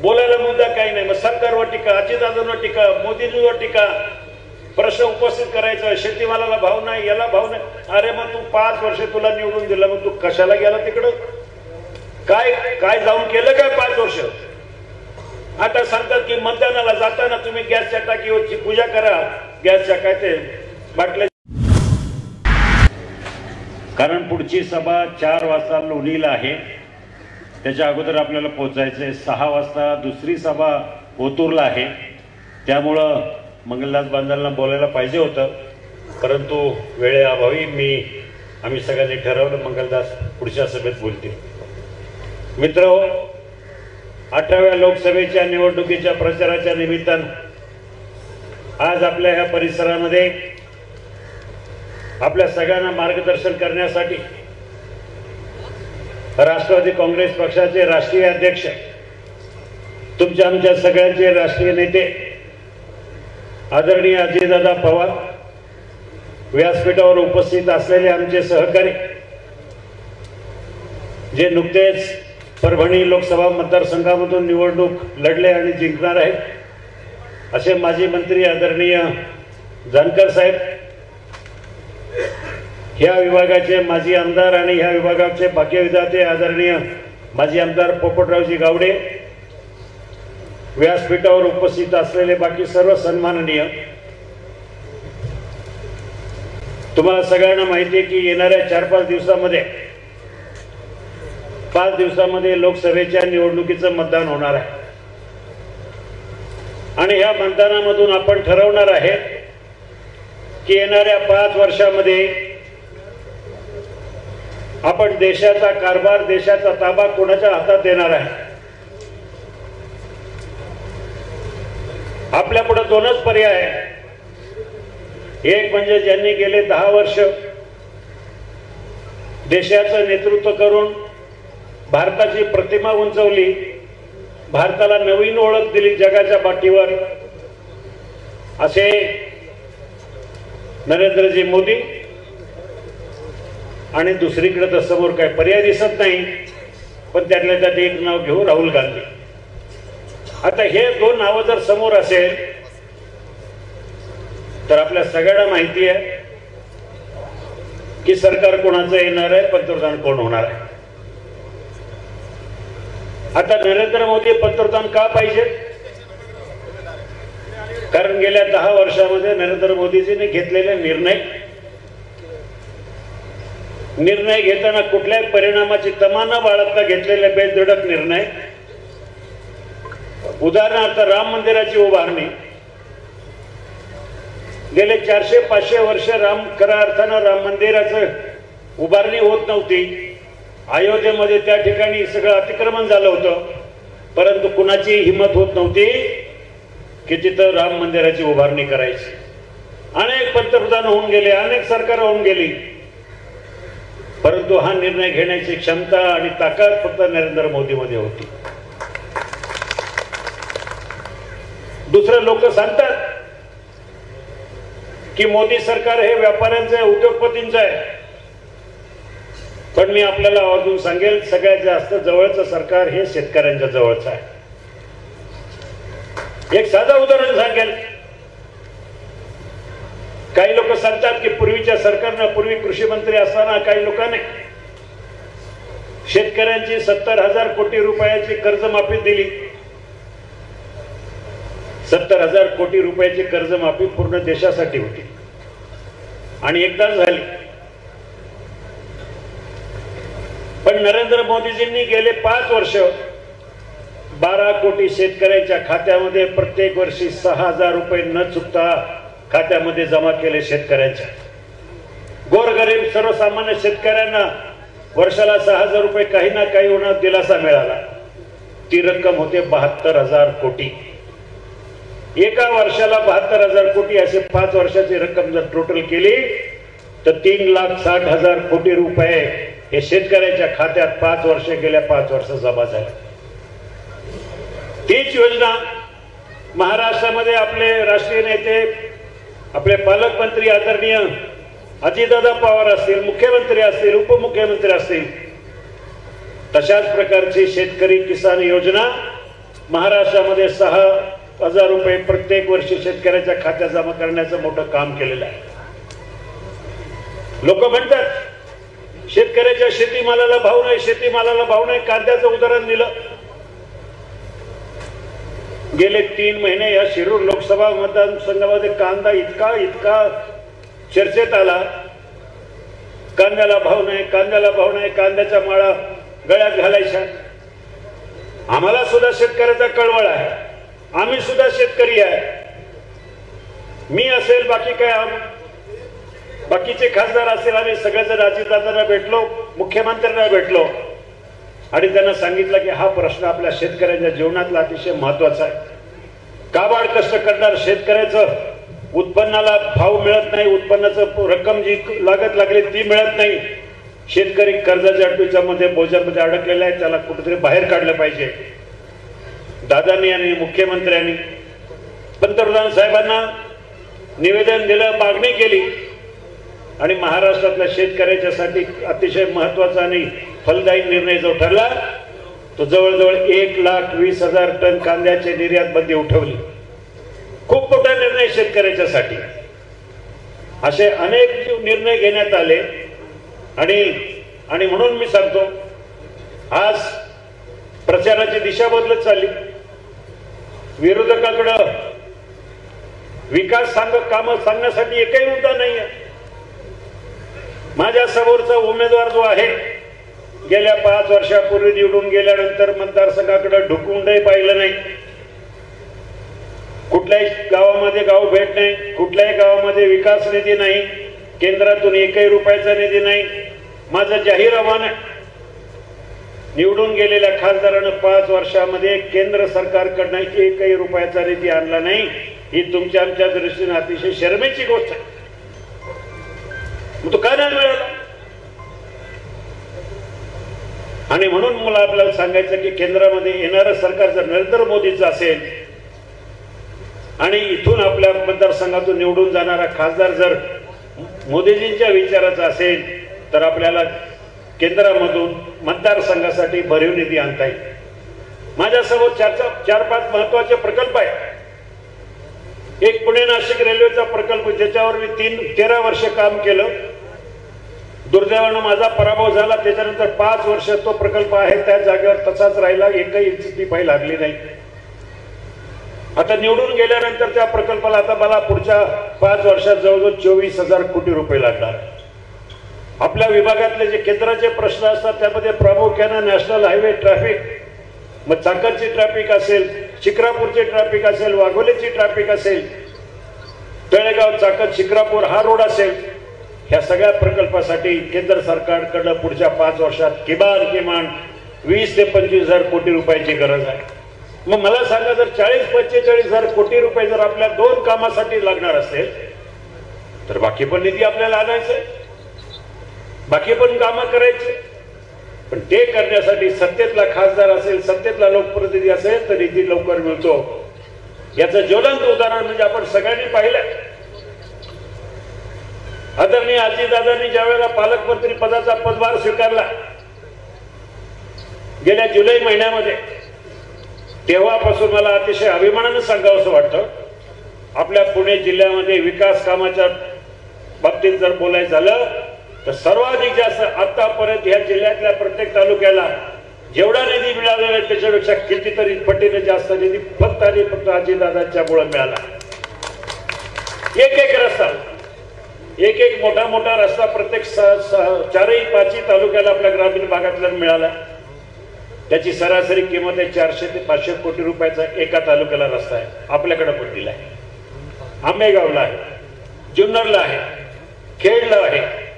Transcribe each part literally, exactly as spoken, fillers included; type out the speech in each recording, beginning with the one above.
बोलायला मुद्दा काही नाही, मग सरकारवर टीका, अजितदादांवर टीका, मोदींवर टीका, प्रश्न उपस्थित करायचा, शेतीमालाला भाव नाही, याला भाव नाही. अरे मग तू पाच वर्ष तुला निवडून दिलं, मग तू कशाला गेला तिकडं? काय काय जाऊन केलं काय पाच वर्ष? आता सांगतात की मतदानाला जाताना तुम्ही गॅसच्या टाकीवरची पूजा करा, गॅसच्या काय ते बाटल्या, कारण पुढची सभा चार वाजता लोणीला आहे, त्याच्या अगोदर आपल्याला पोहोचायचं आहे. सहा वाजता दुसरी सभा ओतूरला आहे, त्यामुळं मंगलदास बांजारांना बोलायला पाहिजे होतं, परंतु वेळेअभावी मी आम्ही सगळ्यांनी ठरवलं मंगलदास पुढच्या सभेत बोलतील. मित्र, अठराव्या लोकसभेच्या निवडणुकीच्या प्रचाराच्या निमित्तानं आज आपल्या ह्या परिसरामध्ये आपल्या सगळ्यांना मार्गदर्शन करण्यासाठी राष्ट्रवादी काँग्रेस पक्षाचे राष्ट्रीय अध्यक्ष, तुमच्या आमच्या सगळ्यांचे राष्ट्रीय नेते आदरणीय अजितदादा पवार, व्यासपीठावर उपस्थित असलेले आमचे सहकारी, जे नुकतेच परभणी लोकसभा मतदारसंघामधून निवडणूक लढले आणि जिंकणार आहेत, असे माजी मंत्री आदरणीय जानकर साहेब, ह्या विभागाचे माजी आमदार आणि ह्या विभागाचे भाग्यविधाते आदरणीय माजी आमदार पोपटरावजी गावडे, व्यासपीठावर उपस्थित असलेले बाकी सर्व सन्माननीय, तुम्हाला सगळ्यांना माहिती आहे की येणाऱ्या चार पाच दिवसामध्ये पाच दिवसामध्ये लोकसभेच्या निवडणुकीचं मतदान होणार आहे आणि ह्या मतदानामधून आपण ठरवणार आहे की येणाऱ्या पाच वर्षामध्ये आपण देशाचा कारभार, देशाचा ताबा कोणाच्या हातात देणार आहे. आपल्या पुढे दोनच पर्याय आहे. एक म्हणजे ज्यांनी गेले दहा वर्ष देशाचं नेतृत्व करून भारताची प्रतिमा उंचवली, भारताला नवीन ओळख दिली जगाच्या पाठीवर, असे नरेंद्रजी मोदी, आणि दुसरीकडे तर समोर काय पर्याय दिसत नाही, पण त्यातल्या त्यात एक नाव घेऊ, राहुल गांधी. आता हे दोन नावं जर समोर असेल तर आपल्या सगळ्यांना माहिती आहे की सरकार कोणाचं येणार आहे, पंतप्रधान कोण होणार आहे. आता नरेंद्र मोदी पंतप्रधान का पाहिजे? कारण गेल्या दहा वर्षामध्ये नरेंद्र मोदीजींनी घेतलेले निर्णय निर्णय घेताना कुठल्याही परिणामाची तमा न बाळगता घेतलेले बेधडक निर्णय, उदाहरणार्थ राम मंदिराची उभारणी. गेले चारशे पाचशे वर्ष राम खऱ्या अर्थानं राम मंदिराचं उभारणी होत नव्हती. अयोध्येमध्ये त्या ठिकाणी सगळं अतिक्रमण झालं होतं, परंतु कुणाची हिंमत होत नव्हती की तिथं राम मंदिराची उभारणी करायची. अनेक पंतप्रधान होऊन गेले, अनेक सरकार होऊन गेली, परंतु हा निर्णय घेण्याची क्षमता आणि ताकद फक्त नरेंद्र मोदीमध्ये होती. दुसरं लोक सांगतात की मोदी सरकार हे व्यापाऱ्यांचं आहे, उद्योगपतींचं आहे, पण मी आपल्याला आवर्जून सांगेल, सगळ्यात जास्त जवळचं सरकार हे शेतकऱ्यांच्या जवळचं आहे. एक साधं उदाहरण सांगेल. काही लोक सांगतात की पूर्वीच्या सरकारनं, पूर्वी कृषी मंत्री असताना काही लोकांनी शेतकऱ्यांची सत्तर हजार कोटी रुपयाची कर्जमाफी दिली. सत्तर हजार कोटी रुपयाची कर्जमाफी पूर्ण देशासाठी होती आणि एकदा झाली. पण नरेंद्र मोदीजींनी गेले पाच वर्ष बारा कोटी शेतकऱ्यांच्या खात्यामध्ये प्रत्येक वर्षी सहा हजार रुपये न चुकता खात्यामध्ये जमा केले. शेतकऱ्यांच्या गोरगरीब सर्वसामान्य शेतकऱ्यांना वर्षाला सहा हजार रुपये काही ना काही होणार दिलासा मिळाला. ती रक्कम होते बहात्तर हजार कोटी. एका वर्षाला बहात्तर हजार कोटी असे पाच वर्षाची रक्कम जर टोटल केली तर तीन लाख साठ हजार कोटी रुपये हे शेतकऱ्याच्या खात्यात पाच वर्ष गेल्या पाच वर्ष जमा झाले. तीच योजना महाराष्ट्रामध्ये आपले राष्ट्रीय नेते, आपले पालकमंत्री आदरणीय अजितदादा पवार असतील, मुख्यमंत्री असतील, उपमुख्यमंत्री असतील, तशाच प्रकारची शेतकरी किसान योजना महाराष्ट्रामध्ये सहा हजार रुपये प्रत्येक वर्षी शेतकऱ्याच्या खात्यात जमा करण्याचं मोठं काम केलेलं आहे. लोक म्हणतात शेतकऱ्याच्या शेतीमालाला भाव नाही, शेतीमालाला भाव नाही. कांद्याचं उदाहरण दिलं. गेले तीन महिने या शिरूर लोकसभा मतदारसंघामध्ये कांदा इतका इतका चर्चेत आला. कांद्याला भाव नाही, कांद्याला भाव नाही, कांद्याच्या माळा गळ्यात घालायच्या. आम्हाला सुद्धा शेतकऱ्याचा कळवळ आहे, आम्ही सुद्धा शेतकरी आहे. मी असेल, बाकी काय बाकीचे खासदार असेल, आम्ही सगळेजण अजितदादांना भेटलो, मुख्यमंत्र्यांना भेटलो आणि त्यांना सांगितलं की हा प्रश्न आपल्या शेतकऱ्यांच्या जीवनातला अतिशय महत्वाचा आहे. काबाड कष्ट करणार शेतकऱ्याचं उत्पन्नाला भाव मिळत नाही, उत्पन्नाचं रक्कम जी लागत लागली ती मिळत नाही. शेतकरी कर्जाच्या अडचणीमध्ये बोजामध्ये अडकलेला आहे, त्याला कुठेतरी बाहेर काढलं पाहिजे. दादांनी आणि मुख्यमंत्र्यांनी पंतप्रधान साहेबांना निवेदन दिलं, मागणी केली आणि महाराष्ट्रातल्या शेतकऱ्याच्यासाठी अतिशय महत्वाचा आणि फलदायी निर्णय जो ठरला तो जवळजवळ एक लाख वीस हजार टन कांद्याची निर्यात बंदी उठवली. खूप मोठा निर्णय शेतकऱ्याच्यासाठी. असे अनेक निर्णय घेण्यात आले आणि आणि म्हणून मी सांगतो आज प्रचाराची दिशा बदलत चालली. विरोधकाकडं विकास सांग काम सांगण्यासाठी एकही मुद्दा नाही आहे. माझ्या समोरचा उमेदवार जो आहे गेल्या पाच वर्षापूर्वी निवडून गेल्यानंतर मतदारसंघाकडे ढुकूनही पाहिलं नाही. कुठल्याही गावामध्ये गाव भेट नाही, कुठल्याही गावामध्ये विकास निधी नाही, केंद्रातून एकही रुपयाचा निधी नाही. माझं जाहीर आव्हान आहे, निवडून गेलेल्या खासदारानं पाच वर्षामध्ये केंद्र सरकारकडनं एकही रुपयाचा निधी आणला नाही. ही तुमच्या आमच्या दृष्टीने अतिशय शरमेची गोष्ट आहे. मग तो का नाही मिळाला? आणि म्हणून मला आपल्याला सांगायचं की केंद्रामध्ये येणारं सरकार जर नरेंद्र मोदीचं असेल आणि इथून आपल्या मतदारसंघातून निवडून जाणारा खासदार जर मोदीजींच्या विचाराचा असेल तर आपल्याला केंद्रामधून मतदारसंघासाठी भरीव निधी आणता येईल. माझ्यासमोर चार चार पाच महत्वाचे प्रकल्प आहेत. एक पुणे नाशिक रेल्वेचा प्रकल्प ज्याच्यावर मी तीन तेरा वर्ष काम केलं. दुर्दैवानं माझा पराभव झाला. त्याच्यानंतर पाच वर्ष तो प्रकल्प आहे त्या जागेवर तसाच राहिला, एकही इंची पाय लागली नाही. आता निवडून गेल्यानंतर त्या प्रकल्पाला आता मला पुढच्या पाच वर्षात जवळजवळ चोवीस हजार कोटी रुपये लागणार. आपल्या विभागातले जे केंद्राचे प्रश्न असतात त्यामध्ये प्रामुख्यानं नॅशनल हायवे ट्रॅफिक, मग चाकरची ट्रॅफिक असेल, शिक्रापूरची ट्रॅफिक असेल, वाघोलीची ट्रॅफिक असेल, तळेगाव चाकण शिक्रापूर हा रोड असेल, ह्या सगळ्या प्रकल्पासाठी केंद्र सरकारकडं पुढच्या पाच वर्षात किमान किमान वीस ते पंचवीस हजार कोटी रुपयाची गरज आहे. मग मला सांगा, जर चाळीस पंचेचाळीस हजार कोटी रुपये जर आपल्या दोन कामासाठी लागणार असेल तर बाकी पण निधी आपल्याला आणायचं, बाकी पण कामं करायचे. पण ते करण्यासाठी सत्तेतला खासदार असेल, सत्तेतला लोकप्रतिनिधी असेल तर निधी लवकर मिळतो. याचं ज्वलंत उदाहरण म्हणजे आपण सगळ्यांनी पाहिलं. आदरणीय अजितदादांनी ज्या वेळेला पालकमंत्री पदाचा पदभार स्वीकारला गेल्या जुलै महिन्यामध्ये, तेव्हापासून मला अतिशय अभिमानानं सांगावं असं वाटतं, आपल्या पुणे जिल्ह्यामध्ये विकास कामाच्या बाबतीत जर बोलायचं झालं तर सर्वाधिक जास्त आतापर्यंत या जिल्ह्यातल्या प्रत्येक तालुक्याला जेवढा निधी मिळालेला आहे त्याच्यापेक्षा कितीतरी पटीने जास्त निधी फक्त आणि फक्त अजितदादांच्या मुळे मिळाला. एक एक रस्ता, एक एक मोठा मोठा रस्ता प्रत्येक चारही पाचही तालुक्याला आपल्या ग्रामीण भागातला मिळाला. त्याची सरासरी किंमत आहे चारशे ते पाचशे कोटी रुपयाचा एका तालुक्याला रस्ता आहे. आपल्याकडे पण दिला आहे, आंबेगावला आहे, जुन्नरला आहे, खेडला आहे.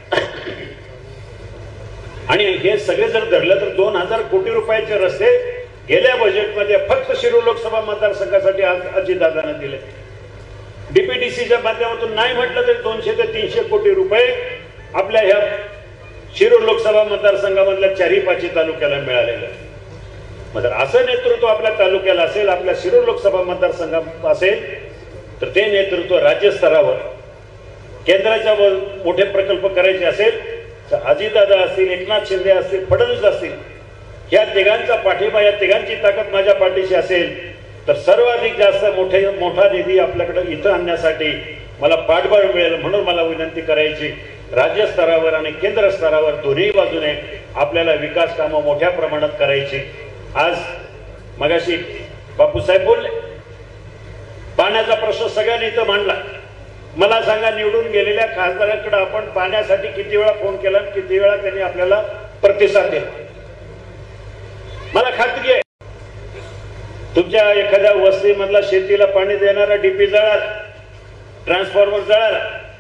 आणि हे सगळे जर धरलं तर दोन हजार कोटी रुपयाचे रस्ते गेल्या बजेटमध्ये फक्त शिरूर लोकसभा मतदारसंघासाठी अजितदादांना दिले. डीपीडीसीच्या माध्यमातून नाही म्हटलं तरी दोनशे ते तीनशे कोटी रुपये आपल्या ह्या शिरूर लोकसभा मतदारसंघामधल्या चारही पाचही तालुक्याला मिळालेलं. मग जर असं नेतृत्व आपल्या तालुक्याला असेल, आपल्या शिरूर लोकसभा मतदारसंघात असेल तर ते नेतृत्व राज्यस्तरावर केंद्राच्या मोठे प्रकल्प करायचे असेल तर अजितदादा असतील, एकनाथ शिंदे असतील, फडणवीस असतील, या तिघांचा पाठिंबा, या तिघांची ताकद माझ्या पाठीशी असेल तर सर्वाधिक जास्त मोठे मोठा निधी आपल्याकडे इथं आणण्यासाठी मला पाठबळ मिळेल. म्हणून मला विनंती करायची, राज्य स्तरावर आणि केंद्र स्तरावर दोन्ही बाजूने आपल्याला विकास कामं मोठ्या प्रमाणात करायची. आज मगाशी बापूसाहेब बोलले, पाण्याचा प्रश्न सगळ्यांनी इथं मांडला. मला सांगा, निवडून गेलेल्या खासदारांकडे आपण पाण्यासाठी किती वेळा फोन केला, किती वेळा त्यांनी आपल्याला प्रतिसाद दिला? मला खात्री आहे तुमच्या एखाद्या वस्तीमधला शेतीला पाणी देणारा डीपी जळाला, ट्रान्सफॉर्मर जळाला,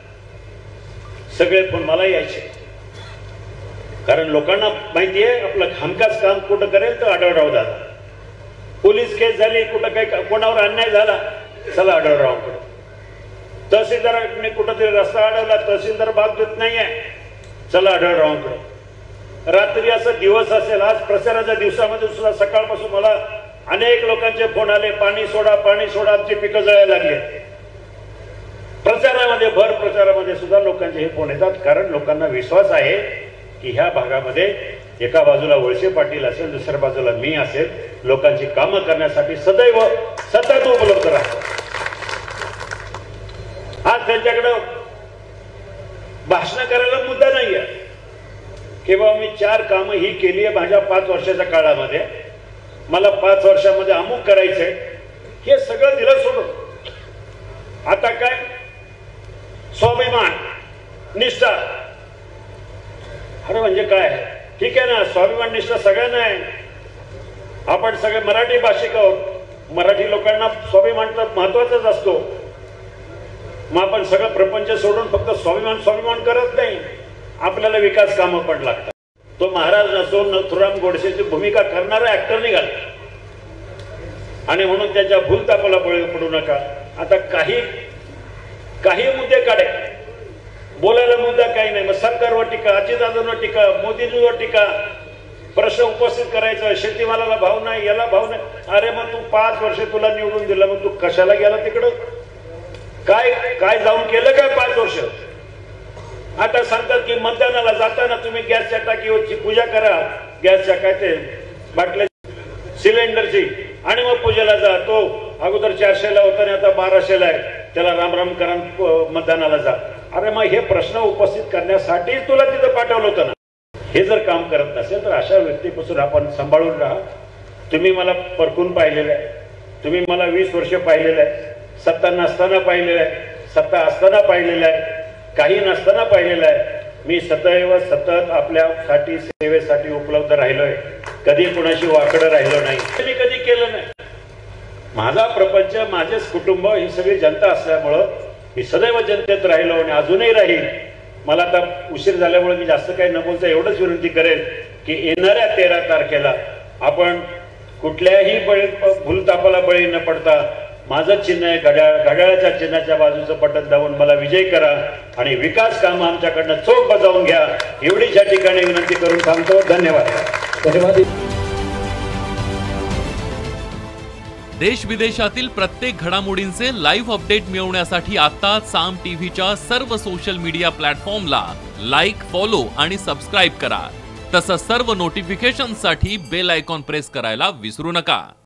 सगळे फोन मला यायचे. कारण लोकांना माहिती आहे आपलं हमखास काम कुठं करेल तर आढळराव दादा. पोलीस केस झाली, कुठं काही कोणावर अन्याय झाला, चला आढळरावकडे. तहसीलदारांनी कुठंतरी रस्ता अडवला, तहसीलदार बाग देत नाहीये, चला आढळरावकडे. रात्री असं दिवस असेल, आज प्रचाराच्या दिवसामध्ये सुद्धा सकाळपासून मला अनेक लोकांचे फोन आले, पाणी सोडा पाणी सोडा, आमची पिकं जळायला लागली. प्रचारामध्ये भर प्रचारामध्ये सुद्धा लोकांचे हे फोन येतात. कारण लोकांना विश्वास आहे की ह्या भागामध्ये एका बाजूला वळसे पाटील असेल, दुसऱ्या बाजूला मी असेल, लोकांची कामं करण्यासाठी सदैव सतत उपलब्ध राहतो. आज त्यांच्याकडे भाषण करायला मुद्दा नाहीये की बाबा मी चार कामं ही केली आहे माझ्या पाच वर्षाच्या काळामध्ये, मला पाच वर्षामध्ये अमुक करायचंय, हे सगळं दिलं सोडून आता काय स्वाभिमान निष्ठा. अरे म्हणजे काय, ठीक आहे ना, स्वाभिमान निष्ठा सगळ्यांना आहे. आपण सगळे मराठी भाषिक आहोत, मराठी लोकांना स्वाभिमान तर महत्वाचाच असतो. मग आपण सगळं प्रपंच सोडून फक्त स्वाभिमान स्वाभिमान करत नाही, आपल्याला विकास कामं पण लागतात. तो महाराज नसो, नथुराम गोडसेची भूमिका करणारा ऍक्टर निघाला आणि म्हणून त्याच्या भूलतापाला बळी पडू नका. आता काही काही मुद्दे काढे, बोलायला मुद्दा काही नाही, मग सरकारवर टीका, अजितदादांवर टीका, मोदींवर टीका, प्रश्न उपस्थित करायचा, शेतीमालाला भाव नाही, याला भाव नाही. अरे मग तू पाच वर्ष तुला निवडून दिलं, मग तू कशाला गेला तिकडं? काय काय जाऊन केलं काय पाच वर्ष? आता सांगतात की मतदानाला जाताना तुम्ही गॅसच्या टाकीवरची पूजा करा, गॅसच्या काय ते बाटल्या सिलेंडरची, आणि मग पूजेला जा. तो अगोदर चारशेला होता आणि आता बाराशेला आहे, त्याला रामराम करा, मतदानाला जा. अरे मग हे प्रश्न उपस्थित करण्यासाठी तुला तिथं पाठवलं होतं ना. हे जर काम करत नसेल तर अशा व्यक्तीपासून आपण सांभाळून राहा. तुम्ही मला परखून पाहिलेलं आहे, तुम्ही मला वीस वर्ष पाहिलेलं आहे, सत्ता नसताना पाहिलेलं आहे, सत्ता असताना पाहिलेलं आहे, काही नसताना पाहिलेलं आहे. मी सदैव सतत आपल्यासाठी सेवेसाठी उपलब्ध राहिलोय, कधी कुणाशी वाकडं राहिलो नाही, मी कधी केलं नाही. माझा प्रपंच, माझेच कुटुंब, ही सगळी जनता असल्यामुळं मी सदैव जनतेत राहिलो आणि अजूनही राहील. मला आता उशीर झाल्यामुळे मी जास्त काही न बोलता एवढंच विनंती करेन की येणाऱ्या तेरा तारखेला आपण कुठल्याही बळी भूलतापाला बळी न पडता माझं चिन्ह आहे घड्याळ, घड्याळाच्या चिन्हाच्या बाजूचं बटन दाबून मला विजय करा आणि विकास कामं आमच्याकडनं चोख बजावून घ्या, एवढीच या ठिकाणी विनंती करून थांबतो. धन्यवाद. धन्यवाद. देश विदेशातील प्रत्येक घडामोडींचे लाईव्ह अपडेट मिळवण्यासाठी आता साम टीव्हीच्या सर्व सोशल मीडिया प्लॅटफॉर्मला लाईक, फॉलो आणि सबस्क्राईब करा. तसंच सर्व नोटिफिकेशनसाठी बेल आयकॉन प्रेस करायला विसरू नका.